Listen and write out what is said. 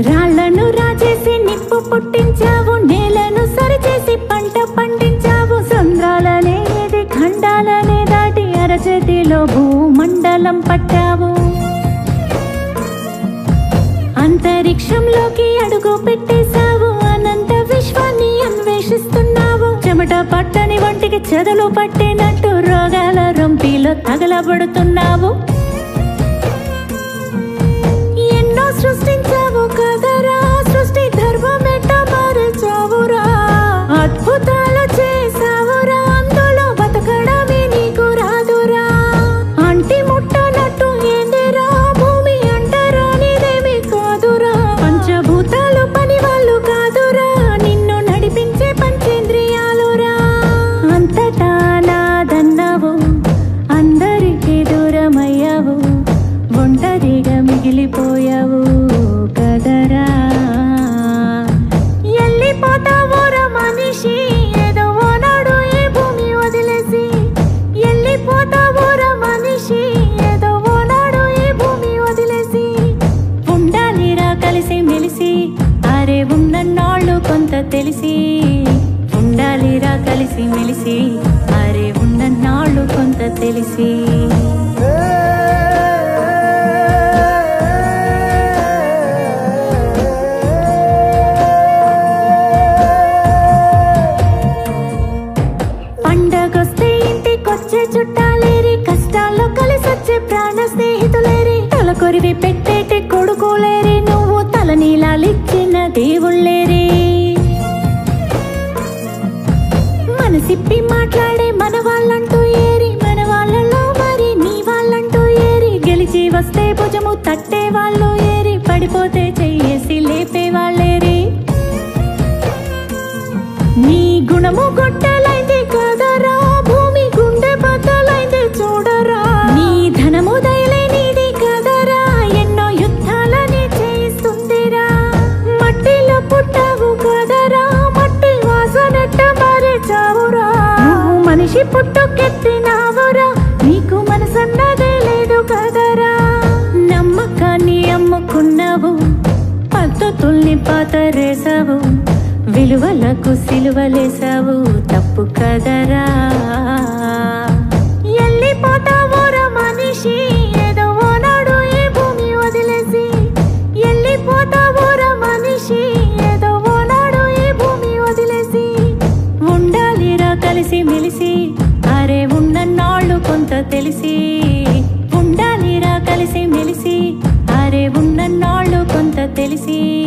రాళ్లను రాచేసి నిప్పు పుట్టించావు, నేలను సరిచేసి పంట పండించావు. సంద్రాలనేది ఖండాలనే దాటి అరచేతిలో భూమండలం పట్టావు. అంతరిక్షంలోకి అడుగు పెట్టేశావు, అనంత విశ్వాన్ని అన్వేషిస్తున్నావు. చెమట పట్టని వంటికి చెదలు పట్టినట్టు రోగాల రొంపిలో తగలబడుతున్నావు. ఎన్నో సృష్టించావు కదరా, సృష్టి ధర్మమెట్ట మార్చావురా. అద్భుతాలు చేసావురా, అందులో బతకడమే నీకు రాదురా. అంటి ముట్టనట్టు ఏందిరా భూమి అంటారా, నీదేమి కాదురా. పంచభూతాలు పని వాళ్ళు కాదురా, నిన్ను నడిపించే పంచేంద్రియాలురా. అంతటా నాదన్నావు, అందరికీ దూరమయ్యావు, ఒంటరిగా మిగిలిపోయావు కదరా. ఎల్లిపోతావురా మనిషి, ఏదో ఓనాడు ఈ భూమి వదిలేసి. ఎల్లిపోతావురా మనిషి, ఏదో ఓనాడు ఈ భూమి వదిలేసి. ఉండాలిరా కలిసి మెలిసి, అరే ఉన్నన్నాళ్ళు కొంత తెలిసి. ఉండాలిరా కలిసి మెలిసి, అరే ఉన్నన్నాళ్ళు కొంత తెలిసి. పండగొస్తే ఇంటికొచ్చే చుట్టాలేరి, కష్టాల్లో కలిసొచ్చే ప్రాణ స్నేహితులేరి. తలకొరివి పెట్టేటి కొడుకులేరి, నువ్వు తలనీలాలిచ్చిన దేవుళ్ళేరి. మనసిప్పి మాట్లాడే మన వాళ్ళంటూ ఏరి, మన వాళ్ళలో మరి నీ వాళ్ళంటూ ఏరి. గెలిచి వస్తే భుజము తట్టే వాళ్ళు ఏరి, పడిపోతే చెయ్యేసి లేపే వాళ్ళేరి. నీ గుణము గొడ్డలైంది కదరా, భూమి గుండె బద్దలైంది చూడరా. నీ ధనము దయలేనిది కదరా, ఎన్నో యుద్ధాలని చేయిస్తుందిరా. మట్టిలో పుట్టావు కదరా, మట్టి వాసనట్ట మారేచావురా. నువ్వు మనిషి పుట్టుకెత్తినావురా, నీకు మనసన్నదే లేదు కదరా. నమ్మకాన్ని అమ్ముకున్నావు, పద్ధతుల్ని పాతరేసావు, విలువలకు సిలువలేసావు, తప్పు కదరా. ఎల్లిపోతావురా మనిషి, ఏదో ఓనాడు ఈ భూమి వదిలేసి. ఎల్లిపోతావురా మనిషి, ఏదో ఓనాడు ఈ భూమి వదిలేసి. ఉండాలిరా కలిసి మెలిసి, అరే ఉన్నన్నాళ్ళు కొంత తెలిసి. ఉండాలిరా కలిసి మెలిసి, అరే ఉన్నన్నాళ్ళు కొంత తెలిసి.